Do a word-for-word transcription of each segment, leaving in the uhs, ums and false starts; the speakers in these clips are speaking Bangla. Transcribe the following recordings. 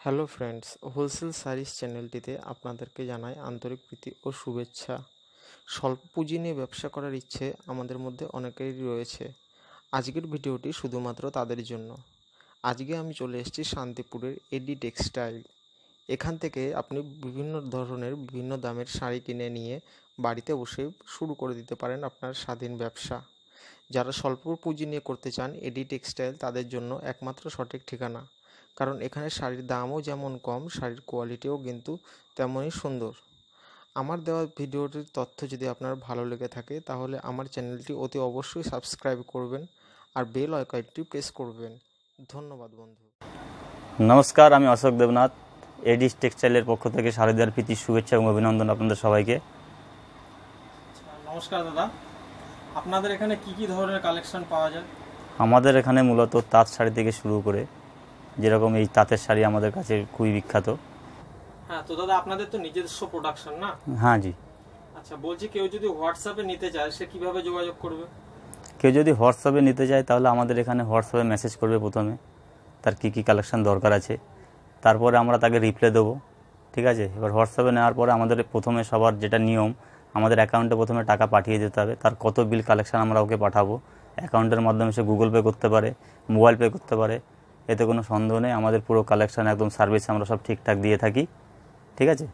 হ্যালো ফ্রেন্ডস, হোলসেল শাড়িজ চ্যানেলটিতে আপনাদেরকে জানাই আন্তরিক প্রীতি ও শুভেচ্ছা। স্বল্প পুঁজি নিয়ে ব্যবসা করার ইচ্ছে আমাদের মধ্যে অনেকেরই রয়েছে। আজকের ভিডিওটি শুধুমাত্র তাদের জন্য। আজকে আমি চলে এসেছি শান্তিপুরের এডি টেক্সটাইল। এখান থেকে আপনি বিভিন্ন ধরনের বিভিন্ন দামের শাড়ি কিনে নিয়ে বাড়িতে বসে শুরু করে দিতে পারেন আপনার স্বাধীন ব্যবসা। যারা স্বল্প পুঁজি নিয়ে করতে চান, এডি টেক্সটাইল তাদের জন্য একমাত্র সঠিক ঠিকানা। কারণ এখানে শাড়ির দামও যেমন কম, শাড়ির কোয়ালিটিও কিন্তু তেমনই সুন্দর। আমার দেওয়া ভিডিওটির তথ্য যদি আপনার ভালো লেগে থাকে তাহলে আমার চ্যানেলটি অতি অবশ্যই সাবস্ক্রাইব করবেন আর বেল আইকনটি প্রেস করবেন। ধন্যবাদ বন্ধু। নমস্কার, আমি অশোক দেবনাথ। এডি টেক্সটাইলের পক্ষ থেকে শারদীয়ার প্রীতি শুভেচ্ছা এবং অভিনন্দন আপনাদের সবাইকে। নমস্কার দাদা, আপনাদের এখানে কি কি ধরনের কালেকশন পাওয়া যায়? আমাদের এখানে মূলত তাঁত শাড়ি থেকে শুরু করে যেরকম এই তাঁতের শাড়ি আমাদের কাছে খুবই বিখ্যাত। হ্যাঁ, তো দাদা আপনাদের তো নিজস্ব প্রোডাকশন না? হ্যাঁ জি। আচ্ছা, বলছি কেউ যদি হোয়াটসঅ্যাপে নিতে চায় সে কিভাবে যোগাযোগ করবে? কেউ যদি হোয়াটসঅ্যাপে নিতে চায় তাহলে আমাদের এখানে হোয়াটসঅ্যাপে মেসেজ করবে প্রথমে, তার কী কী কালেকশন দরকার আছে, তারপরে আমরা তাকে রিপ্লাই দেবো। ঠিক আছে, এবার হোয়াটসঅ্যাপে নেওয়ার পরে আমাদের প্রথমে সবার যেটা নিয়ম, আমাদের অ্যাকাউন্টে প্রথমে টাকা পাঠিয়ে দিতে হবে। তার কত বিল কালেকশন আমরা ওকে পাঠাবো, অ্যাকাউন্টের মাধ্যমে সে গুগল পে করতে পারে, মোবাইল পে করতে পারে, এতে কোনো সন্দেহ নেই। আমাদের পুরো কালেকশন একদম সার্ভিস আমরা সব ঠিকঠাক দিয়ে থাকি। ঠিক আছে।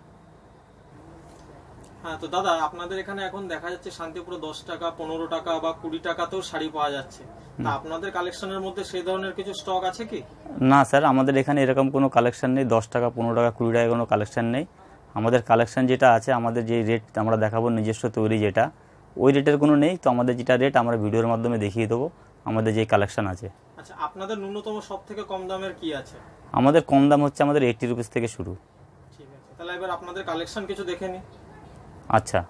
হ্যাঁ, তো দাদা আপনাদের এখানে এখন দেখা যাচ্ছে শান্তিপুরে দশ টাকা, পনেরো টাকা বা কুড়ি টাকাতেও শাড়ি পাওয়া যাচ্ছে। তা আপনাদের কালেকশনের মধ্যে সেই ধরনের কিছু স্টক আছে কি? না স্যার, আমাদের এখানে এরকম কোনো কালেকশন নেই। দশ টাকা, পনেরো টাকা, কুড়ি টাকা কোনো কালেকশন নেই। আমাদের কালেকশন যেটা আছে, আমাদের যে রেট আমরা দেখাবো নিজস্ব তৈরি যেটা, ওই রেটের কোনো নেই। তো আমাদের যেটা রেট আমরা ভিডিওর মাধ্যমে দেখিয়ে দেবো আমাদের যে কালেকশন আছে। আচ্ছা, আপনাদের ন্যূনতম সব থেকে কম দামের কি আছে? আমাদের কম দাম হচ্ছে আমাদের এইটটি রুপিস থেকে শুরু। ঠিক আছে, তাহলে এবার আপনাদের কালেকশন কিছু দেখে নিই। আচ্ছা,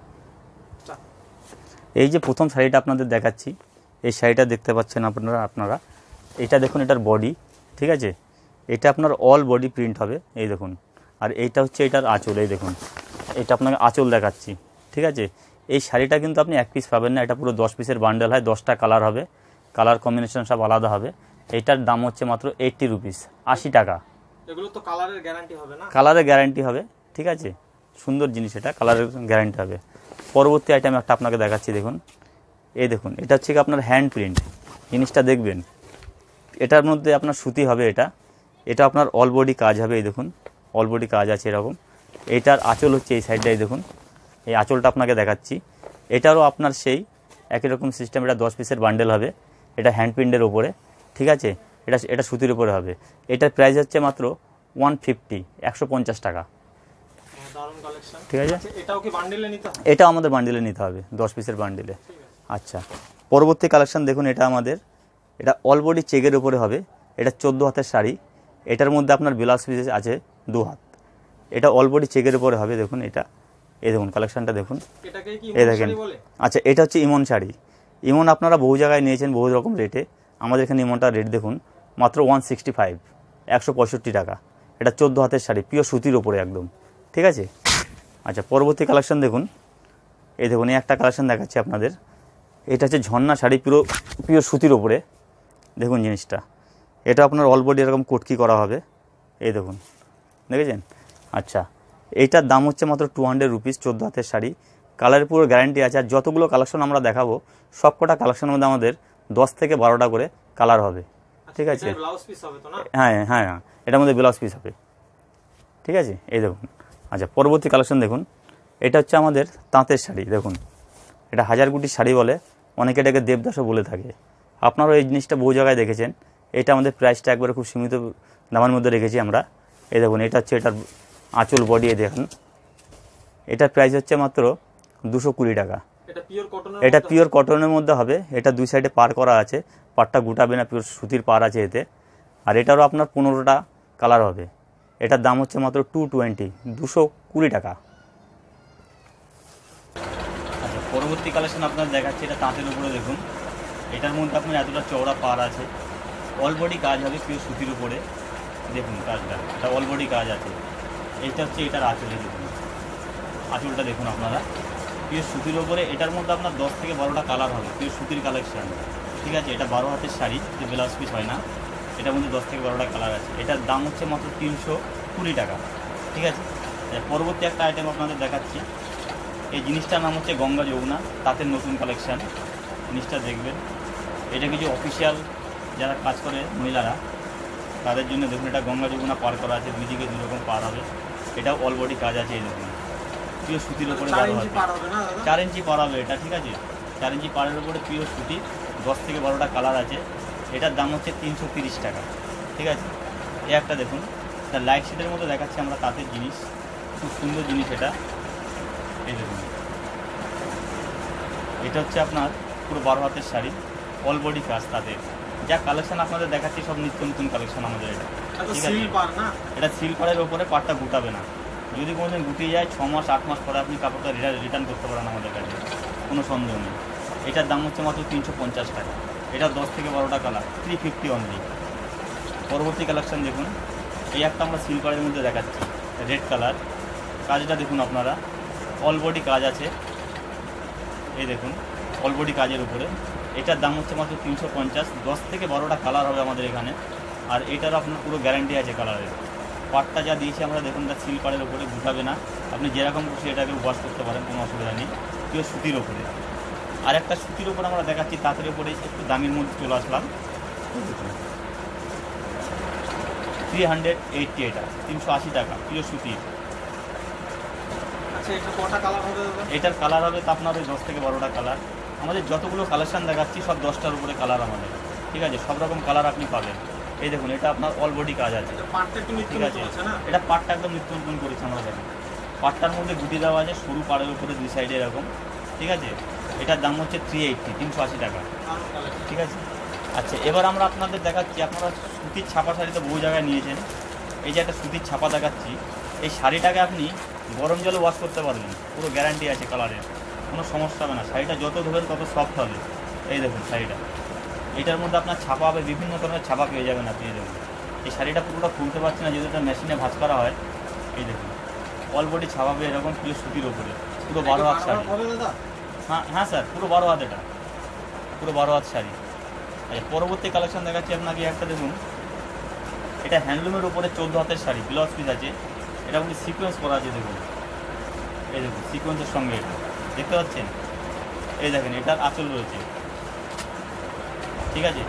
এই যে প্রথম শাড়িটা আপনাদের দেখাচ্ছি, এই শাড়িটা দেখতে পাচ্ছেন আপনারা আপনারা এটা দেখুন, এটার বডি। ঠিক আছে, এটা আপনার অল বডি প্রিন্ট হবে, এই দেখুন। আর এইটা হচ্ছে এটার আঁচল, এই দেখুন, এটা আপনাকে আঁচল দেখাচ্ছি। ঠিক আছে, এই শাড়িটা কিন্তু আপনি এক পিস পাবেন না, এটা পুরো দশ পিসের বান্ডেল হয়, দশটা কালার হবে, কালার কম্বিনেশন সব আলাদা হবে। এইটার দাম হচ্ছে মাত্র এইট্টি রুপিস, আশি টাকা। এগুলো তো কালারের গ্যারান্টি হবে না? কালারের গ্যারান্টি হবে। ঠিক আছে, সুন্দর জিনিস, এটা কালারের গ্যারান্টি হবে। পরবর্তী আইটেম একটা আপনাকে দেখাচ্ছি, দেখুন। এই দেখুন, এটা হচ্ছে কি আপনার হ্যান্ড প্রিন্ট, জিনিসটা দেখবেন। এটার মধ্যে আপনার সুতি হবে, এটা এটা আপনার অল বডি কাজ হবে, এই দেখুন, অল বডি কাজ আছে এরকম। এইটার আঁচল হচ্ছে এই সাইডটাই দেখুন, এই আঁচলটা আপনাকে দেখাচ্ছি। এটারও আপনার সেই একই রকম সিস্টেম, এটা দশ পিসের বান্ডেল হবে, এটা হ্যান্ড প্রিন্টের ওপরে। ঠিক আছে, এটা এটা সুতির উপরে হবে। এটার প্রাইস হচ্ছে মাত্র ওয়ান ফিফটি, একশো পঞ্চাশ টাকা। ঠিক আছে, এটাও কি বান্ডেলে নিতে হবে? এটা আমাদের বান্ডেলে নিতে হবে, দশ পিসের বান্ডেলে। আচ্ছা, পরবর্তী কালেকশন দেখুন, এটা আমাদের এটা অল বডি চেকের উপরে হবে, এটা চোদ্দো হাতের শাড়ি। এটার মধ্যে আপনার ব্লাউজ পিস আছে দু হাত, এটা অল বডি চেকের উপরে হবে, দেখুন এটা। এই দেখুন কালেকশনটা দেখুন, এই দেখেন। আচ্ছা, এটা হচ্ছে ইমন শাড়ি। ইমন আপনারা বহু জায়গায় নিয়েছেন বহু রকম রেটে, আমাদের এখানে ইমনটার রেট দেখুন মাত্র ওয়ান সিক্সটি ফাইভ, একশো পঁয়ষট্টি টাকা। এটা চোদ্দো হাতের শাড়ি, পিওর সুতির ওপরে একদম। ঠিক আছে। আচ্ছা, পরবর্তী কালেকশন দেখুন, এই দেখুন, এই একটা কালেকশন দেখাচ্ছি আপনাদের। এটা হচ্ছে ঝর্ণা শাড়ি, পুরো পিওর সুতির ওপরে, দেখুন জিনিসটা। এটা আপনার অল বডি এরকম কোটকি করা হবে, এই দেখুন, দেখেছেন। আচ্ছা, এইটার দাম হচ্ছে মাত্র টু হান্ড্রেড রুপিস, চোদ্দো হাতের শাড়ি, কালারের পুরো গ্যারান্টি আছে। আর যতগুলো কালেকশন আমরা দেখাবো সব কটা কালেকশনের মধ্যে আমাদের দশ থেকে বারোটা করে কালার হবে। ঠিক আছে, হ্যাঁ হ্যাঁ হ্যাঁ এটার মধ্যে ব্লাউজ পিস হবে। ঠিক আছে, এই দেখুন। আচ্ছা, পরবর্তী কালেকশন দেখুন, এটা হচ্ছে আমাদের তাঁতের শাড়ি, দেখুন। এটা হাজার কোটির শাড়ি বলে, অনেকে এটাকে দেবদাসও বলে থাকে। আপনারাও এই জিনিসটা বহু জায়গায় দেখেছেন। এটা আমাদের প্রাইসটা একবারে খুব সীমিত দামের মধ্যে রেখেছি আমরা। এই দেখুন, এটা হচ্ছে এটার আঁচল বডি, দেখুন। এটার প্রাইস হচ্ছে মাত্র দুশো কুড়ি টাকা। এটা পিওর কটনের মধ্যে হবে, এটা দুই সাইডে পার করা আছে, পারটা গোটাবে না, পিওর সুতির পার আছে এতে। আর এটারও আপনার পনেরোটা কালার হবে। এটার দাম হচ্ছে মাত্র টু টোয়েন্টি, দুশো কুড়ি টাকা। আচ্ছা, পরবর্তী কালেকশন আপনার দেখাচ্ছে, এটা তাঁতের উপরে দেখুন। এটার মধ্যে আপনার এতটা চওড়া পার আছে, অল বডি কাজ হবে পিওর সুতির উপরে, দেখুন কাজটা, এটা অল বডি কাজ আছে। এইটা হচ্ছে এটার আঁচলে, দেখুন আঁচলটা দেখুন আপনারা, পিওর সুতির উপরে। এটার মধ্যে আপনার দশ থেকে বারোটা কালার হবে, পিওর সুতির কালেকশন। ঠিক আছে, এটা বারো হাতের শাড়ি, যে ব্লাউজ পিস হয় না। এটার মধ্যে দশ থেকে বারোটা কালার আছে। এটার দাম হচ্ছে মাত্র তিনশো কুড়ি টাকা, ঠিক আছে। পরবর্তী একটা আইটেম আপনাদের দেখাচ্ছি। এই জিনিসটার নাম হচ্ছে গঙ্গা যমুনা, তাঁতের নতুন কালেকশান। জিনিসটা দেখবেন, এটা কিছু অফিসিয়াল যারা কাজ করে মহিলারা, তাদের জন্য দেখুন এটা গঙ্গা যমুনা পার করা আছে, দুই দিকে দুই রকম পার হবে। এটাও অল বডি কাজ আছে, এই দেখুন পিওর সুতির ওপরে বারো হবে, চার ইঞ্চি পার হবে এটা, ঠিক আছে। চার ইঞ্চি পাড়ের ওপরে পিওর সুতি, দশ থেকে বারোটা কালার আছে। এটার দাম হচ্ছে তিনশো তিরিশ টাকা, ঠিক আছে। এই একটা দেখুন, এটা লাইট শেডের মধ্যে দেখাচ্ছি আমরা, তাঁতের জিনিস, খুব সুন্দর জিনিস এটা। এই দেখুন, এটা হচ্ছে আপনার পুরো বারো হাতের শাড়ি, অল বডি কাজ তাঁতের। যা কালেকশন আপনাদের দেখাচ্ছি সব নিত্য নতুন কালেকশন আমাদের এটা, ঠিক আছে। এটা সিল পাড়ের ওপরে পাড়টা গুটাবে না, যদি কোনোদিন গুটিয়ে যায় ছ মাস আট মাস পরে আপনি কাপড়টা রিটার্ন করতে পারেন আমাদের কাছে, কোনো সন্দেহ নেই। এটার দাম হচ্ছে মাত্র তিনশো পঞ্চাশ টাকা। এটা দশ থেকে বারোটা কালার, থ্রি ফিফটি অনলি। পরবর্তী কালেকশন দেখুন, এই একটা আমরা সিল পাড়ের মধ্যে দেখাচ্ছি, রেড কালার। কাজটা দেখুন আপনারা, অল বডি কাজ আছে, এই দেখুন অল বডি কাজের উপরে। এটার দাম হচ্ছে মাত্র তিনশো পঞ্চাশ, দশ থেকে বারোটা কালার হবে আমাদের এখানে। আর এটার আপনার পুরো গ্যারান্টি আছে কালারের। পাটটা যা দিয়েছি আমরা দেখুন, তার সিল পাড়ের ওপরে গুটাবে না, আপনি যেরকম খুশি এটাকে ওয়াশ করতে পারেন, কোনো অসুবিধা নেই। কেউ সুতির ওপরে, আর একটা সুতির ওপরে আমরা দেখাচ্ছি তাঁতের ওপরে, একটু দামের মধ্যে চলে আসলাম। থ্রি হান্ড্রেড এইটটি, এটা তিনশো আশি টাকা, পিওর সুতির। এটার কালার হবে তো আপনার ওই দশ থেকে বারোটা কালার। আমাদের যতগুলো কালেকশান দেখাচ্ছি সব দশটার উপরে কালার আমাদের, ঠিক আছে। সব রকম কালার আপনি পাবেন। এই দেখুন, এটা আপনার অল বডি কাজ আছে, ঠিক আছে। এটা পাটটা একদম নিত্য নতুন করেছে আমরা, দেখুন পাটটার মধ্যে গুটি দেওয়া আছে, সরু পাড়ের উপরে দুই সাইডে এরকম, ঠিক আছে। এটার দাম হচ্ছে থ্রি এইটটি, তিনশো আশি টাকা, ঠিক আছে। আচ্ছা, এবার আমরা আপনাদের দেখাচ্ছি, আপনারা সুতির ছাপা শাড়ি তো বহু জায়গায় নিয়েছেন। এই যে একটা সুতির ছাপা দেখাচ্ছি, এই শাড়িটাকে আপনি গরম জলে ওয়াশ করতে পারবেন, পুরো গ্যারান্টি আছে কালারের, কোনো সমস্যা হবে না। শাড়িটা যত ধরবেন তত সফট হবে। এই দেখুন শাড়িটা, এটার মধ্যে আপনার ছাপা হবে, বিভিন্ন ধরনের ছাপা পেয়ে যাবেন আপনি। এই দেখুন, এই শাড়িটা পুরোটা খুলতে পারছি না, যেহেতু এটা মেশিনে ভাঁজ করা হয়। এই দেখুন অল বডি ছাপাবে এরকম, পুরো সুতির ওপরে, পুরো বারো হাত শাড়ি। হ্যাঁ হ্যাঁ স্যার, পুরো বারো হাত, এটা পুরো বারো হাত শাড়ি। আচ্ছা, পরবর্তী কালেকশন দেখাচ্ছি আপনাকে একটা, দেখুন এটা হ্যান্ডলুমের উপরে চোদ্দো হাতের শাড়ি, ব্লাউজ পিস আছে। এটা মধ্যে সিকোয়েন্স করা আছে, দেখুন এই দেখুন সিকোয়েন্সের সঙ্গে এটা দেখতে পাচ্ছেন। এই দেখেন, এটার আঁচল রয়েছে, ঠিক আছে।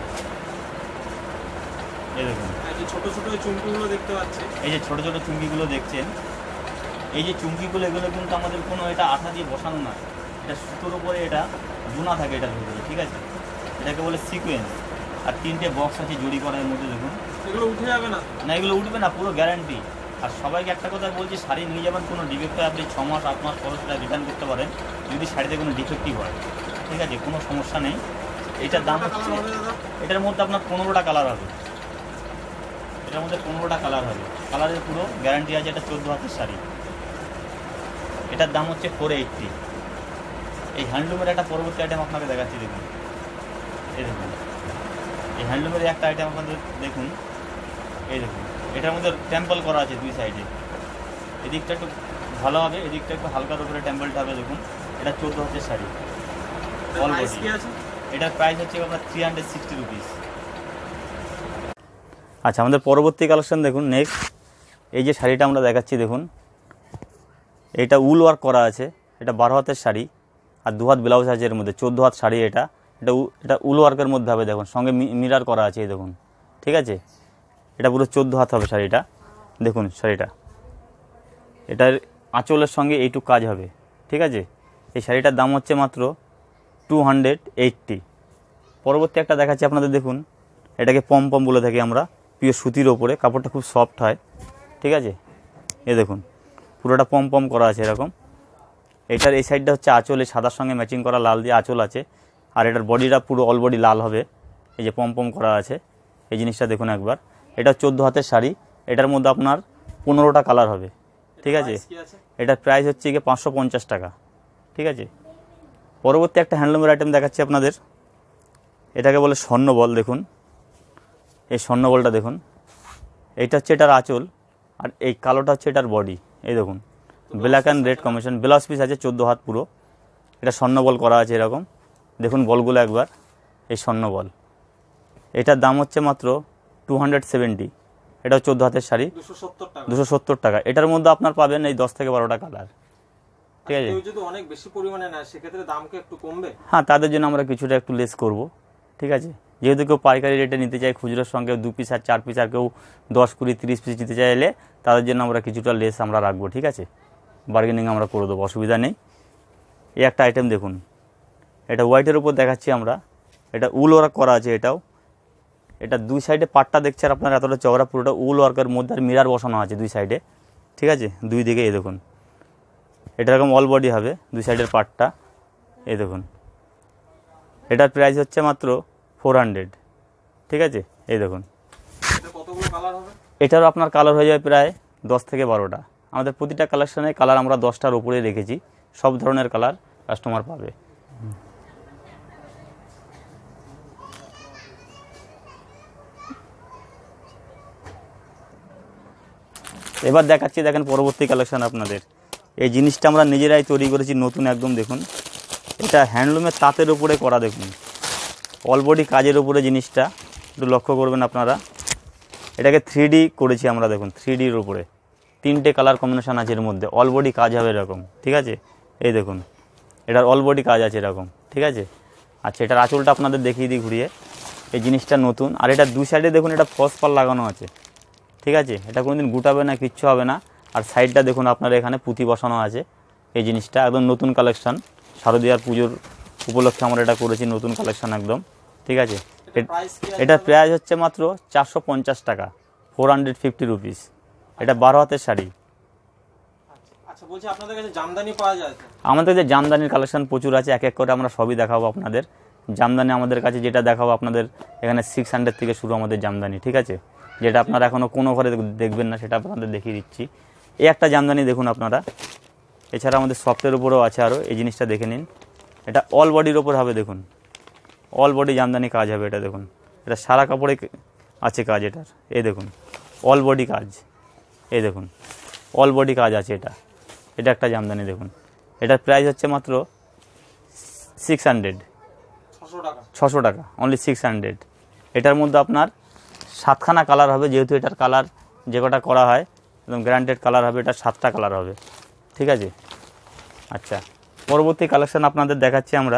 এই দেখুন ছোট ছোট চুমকিগুলো দেখতে পাচ্ছেন, এই যে ছোট ছোট চুমকিগুলো দেখছেন, এই যে চুমকিগুলো, এগুলো কিন্তু আমাদের কোনো এটা আঠা দিয়ে বসানো না, এটা সুতোর উপরে এটা বোনা থাকে এটার ভিতরে, ঠিক আছে। এটাকে বলে সিকোয়েন্স। আর তিনটে বক্স আছে জড়ি করার মধ্যে, দেখুন এগুলো উঠে যাবে না, না এগুলো উঠবে না, পুরো গ্যারান্টি। আর সবাইকে একটা কথা বলছি, শাড়ি নিয়ে যাবেন, কোনো ডিফেক্ট হয় আপনি ছ মাস আট মাস পর সেটা রিটার্ন করতে পারেন, যদি শাড়িতে কোনো ডিফেক্টিভ হয়, ঠিক আছে, কোনো সমস্যা নেই। এটার দাম হচ্ছে, এটার মধ্যে আপনার পনেরোটা কালার হবে, এটার মধ্যে পনেরোটা কালার হবে, কালারের পুরো গ্যারান্টি আছে। এটা চোদ্দো হাতের শাড়ি, এটার দাম হচ্ছে ফোর এইটটি। এই হ্যান্ডলুমের একটা পরবর্তী আইটেম আপনাকে দেখাচ্ছি, দেখুন এই দেখুন এই হ্যান্ডলুমের একটা আইটেম আপনাদের দেখুন, এই দেখুন এটার মধ্যে টেম্পল করা আছে দুই সাইডে, এদিকটা একটু ভালো হবে, এদিকটা একটু হালকার উপরে টেম্পলটা হবে। দেখুন এটা চোদ্দো হাতের শাড়ি, অল বডি। এটার প্রাইস হচ্ছে আপনার থ্রি হান্ড্রেড সিক্সটি রুপিস। আচ্ছা, আমাদের পরবর্তী কালেকশন দেখুন, নেক্সট এই যে শাড়িটা আমরা দেখাচ্ছি, দেখুন এটা উল ওয়ার্ক করা আছে, এটা বারো হাতের শাড়ি আর দু হাত ব্লাউজ আছে এর মধ্যে, চোদ্দো হাত শাড়ি। এটা এটা এটা উল ওয়ার্কের মধ্যে হবে, দেখুন সঙ্গে মিরার করা আছে, এই দেখুন, ঠিক আছে। এটা পুরো চোদ্দো হাত হবে শাড়িটা, দেখুন শাড়িটা, এটার আঁচলের সঙ্গে এইটুকু কাজ হবে, ঠিক আছে। এই শাড়িটার দাম হচ্ছে মাত্র টু হান্ড্রেড এইটটি। পরবর্তী একটা দেখাচ্ছি আপনাদের, দেখুন এটাকে পম পম বলে থাকি আমরা, পিওর সুতির ওপরে, কাপড়টা খুব সফট হয়, ঠিক আছে। এই দেখুন পুরোটা পম পম করা আছে এরকম। এটার এই সাইডটা হচ্ছে আঁচল, এই সাদার সঙ্গে ম্যাচিং করা লাল দিয়ে আঁচল আছে। আর এটার বডিটা পুরো অল বডি লাল হবে, এই যে পম পম করা আছে, এই জিনিসটা দেখুন একবার। এটা চোদ্দো হাতের শাড়ি, এটার মধ্যে আপনার পনেরোটা কালার হবে, ঠিক আছে। এটার প্রাইস হচ্ছে গিয়ে পাঁচশো পঞ্চাশ টাকা, ঠিক আছে। পরবর্তী একটা হ্যান্ডলুমের আইটেম দেখাচ্ছি আপনাদের, এটাকে বলে স্বর্ণবল। দেখুন এই স্বর্ণবলটা দেখুন, এইটা হচ্ছে এটার আঁচল, আর এই কালোটা হচ্ছে এটার বডি। এই দেখুন black and red combination, blouse piece আছে চোদ্দো হাত পুরো। এটা স্বর্ণবল করা আছে এরকম, দেখুন বলগুলো একবার, এই স্বর্ণবল। এটার দাম হচ্ছে মাত্র টু হান্ড্রেড সেভেন্টি, এটাও চোদ্দো হাতের শাড়ি, দুশো সত্তর টাকা। দুশো সত্তর টাকা। এটার মধ্যে আপনার পাবেন এই দশ থেকে বারোটা কালার, ঠিক আছে। কেউ যদি অনেক বেশি পরিমাণে নেয় সেক্ষেত্রে দাম কি একটু কমবে? হ্যাঁ, তাদের জন্য আমরা কিছুটা একটু লেস করব, ঠিক আছে। যেহেতু কেউ পাইকারি রেটে নিতে চায়, খুচরোর সঙ্গে দু পিস আর চার পিস, আর কেউ দশ কুড়ি তিরিশ পিস নিতে চাইলে তাদের জন্য আমরা কিছুটা লেস আমরা রাখবো, ঠিক আছে। বার্গেনিং আমরা করে দেবো, অসুবিধা নেই। এই একটা আইটেম দেখুন, এটা হোয়াইটের উপর দেখাচ্ছি আমরা, এটা উল ওয়ার্ক করা আছে। এটাও এটা দুই সাইডে পাটটা দেখছে আর আপনার এতটা চওড়া, পুরোটা উল ওয়ার্কের মধ্যে আর মিরার বসানো আছে দুই সাইডে, ঠিক আছে। দুই দিকে এই দেখুন, এটা এরকম অল বডি হবে দুই সাইডের পাটটা, এই দেখুন। এটার প্রাইস হচ্ছে মাত্র ফোর হান্ড্রেড, ঠিক আছে। এই দেখুন, কতগুলো কালার হবে? এটারও আপনার কালার হয়ে যাবে প্রায় দশ থেকে বারোটা। আমাদের প্রতিটা কালেকশানে কালার আমরা দশটার উপরে রেখেছি, সব ধরনের কালার কাস্টমার পাবে। এবার দেখাচ্ছি, দেখেন পরবর্তী কালেকশান আপনাদের। এই জিনিসটা আমরা নিজেরাই তৈরি করেছি, নতুন একদম। দেখুন, এটা হ্যান্ডলুমের তাঁতের উপরে করা, দেখুন অলবডি কাজের উপরে জিনিসটা একটু লক্ষ্য করবেন আপনারা। এটাকে থ্রি ডি করেছি আমরা, দেখুন থ্রি ডির উপরে তিনটে কালার কম্বিনেশান আছে এর মধ্যে, অলবডি কাজ হবে এরকম, ঠিক আছে। এই দেখুন, এটার অলবডি কাজ আছে এরকম, ঠিক আছে। আচ্ছা, এটার আঁচলটা আপনাদের দেখিয়ে দিই ঘুরিয়ে। এই জিনিসটা নতুন, আর এটা দু সাইডে দেখুন এটা ফলস পাল লাগানো আছে, ঠিক আছে। এটা কোনোদিন গুটাবে না, কিচ্ছু হবে না। আর সাইডটা দেখুন আপনার এখানে পুঁতি বসানো আছে। এই জিনিসটা একদম নতুন কালেকশান, শারদীয়ার পুজোর উপলক্ষে আমরা এটা করেছি, নতুন কালেকশান একদম, ঠিক আছে। এটার প্রাইস হচ্ছে মাত্র চারশো পঞ্চাশ টাকা, ফোর হান্ড্রেড ফিফটি রুপিস। এটা বারো হাতের শাড়ি। আচ্ছা, বলছি আপনাদের কাছে জামদানি পাওয়া যায়? আমাদের যে জামদানির কালেকশন প্রচুর আছে, এক এক করে আমরা সবই দেখাবো আপনাদের। জামদানি আমাদের কাছে যেটা দেখাবো আপনাদের, এখানে সিক্স হান্ড্রেড থেকে শুরু আমাদের জামদানি, ঠিক আছে। যেটা আপনারা এখনও কোনো ঘরে দেখবেন না, সেটা আপনাদের দেখিয়ে দিচ্ছি। এই একটা জামদানি দেখুন আপনারা। এছাড়া আমাদের সফটের উপরেও আছে আরও, এই জিনিসটা দেখে নিন। এটা অল বডির ওপর হবে, দেখুন অল বডি জামদানি কাজ হবে এটা। দেখুন, এটা সারা কাপড়ে আছে কাজ এটার, এই দেখুন অল বডি কাজ, এই দেখুন অল বডি কাজ আছে এটা। এটা একটা জামদানি দেখুন, এটার প্রাইস হচ্ছে মাত্র সিক্স হান্ড্রেড, ছশো টাকা, অনলি সিক্স হান্ড্রেড। এটার মধ্যে আপনার সাতখানা কালার হবে, যেহেতু এটার কালার যে কটা করা হয় একদম গ্যারান্টেড কালার হবে, এটা সাতটা কালার হবে, ঠিক আছে। আচ্ছা, পরবর্তী কালেকশন আপনাদের দেখাচ্ছি আমরা।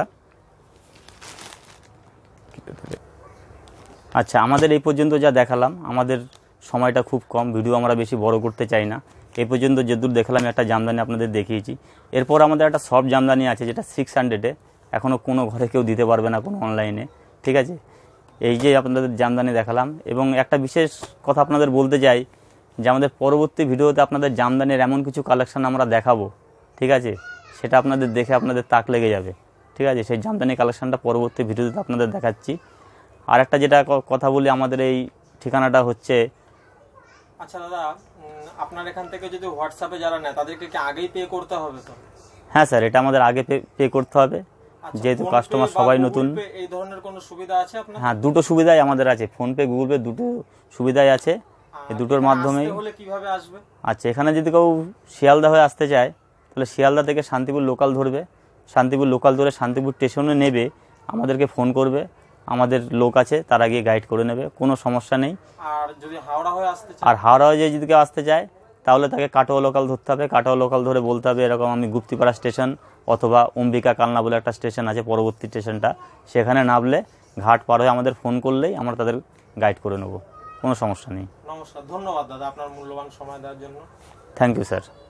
আচ্ছা, আমাদের এই পর্যন্ত যা দেখালাম, আমাদের সময়টা খুব কম, ভিডিও আমরা বেশি বড় করতে চাই না। এই পর্যন্ত যেদূর দেখালাম একটা জামদানি আপনাদের দেখিয়েছি। এরপর আমাদের একটা সব জামদানি আছে, যেটা সিক্স হান্ড্রেডে এখনও কোনো ঘরে কেউ দিতে পারবে না, কোনো অনলাইনে, ঠিক আছে। এই যে আপনাদের জামদানি দেখালাম, এবং একটা বিশেষ কথা আপনাদের বলতে চাই যে আমাদের পরবর্তী ভিডিওতে আপনাদের জামদানির এমন কিছু কালেকশন আমরা দেখাবো, ঠিক আছে, সেটা আপনাদের দেখে আপনাদের তাক লেগে যাবে, ঠিক আছে। সেই জামদানি কালেকশনটা পরবর্তী ভিডিওতে আপনাদের দেখাচ্ছি। আর একটা যেটা কথা বলি, আমাদের এই ঠিকানাটা হচ্ছে। আচ্ছা দাদা, আপনার এখান থেকে যদি হোয়াটসঅ্যাপে যারা নেয় তাদেরকে কি আগেই পে করতে হবে? তো হ্যাঁ স্যার, এটা আমাদের আগে পে করতে হবে, যেহেতু কাস্টমার সবাই নতুন। এই ধরনের কোনো সুবিধা আছে আপনার? হ্যাঁ, দুটো সুবিধাই আমাদের আছে, ফোনপে গুগল পে দুটো সুবিধাই আছে, এই দুটোর মাধ্যমেই। কিভাবে আসবে? আচ্ছা, এখানে যদি কেউ শিয়ালদা হয়ে আসতে চায় তাহলে শিয়ালদা থেকে শান্তিপুর লোকাল ধরবে, শান্তিপুর লোকাল ধরে শান্তিপুর স্টেশনে নেবে, আমাদেরকে ফোন করবে, আমাদের লোক আছে, তারা গিয়ে গাইড করে নেবে, কোনো সমস্যা নেই। আর যদি হাওড়া হয়ে আসতে চায়? আর হাওড়া হয়ে যদি কেউ আসতে চায় তাহলে তাকে কাটোয়া লোকাল ধরতে হবে, কাটোয়া লোকাল ধরে বলতে হবে এরকম আমি গুপ্তিপাড়া স্টেশন অথবা অম্বিকা কালনা বলে একটা স্টেশন আছে পরবর্তী স্টেশনটা, সেখানে নামলে ঘাট পার হয়ে আমাদের ফোন করলেই আমরা তাদের গাইড করে নেব, কোনো সমস্যা নেই। নমস্কার, ধন্যবাদ দাদা আপনার মূল্যবান সময় দেওয়ার জন্য। Thank you sir.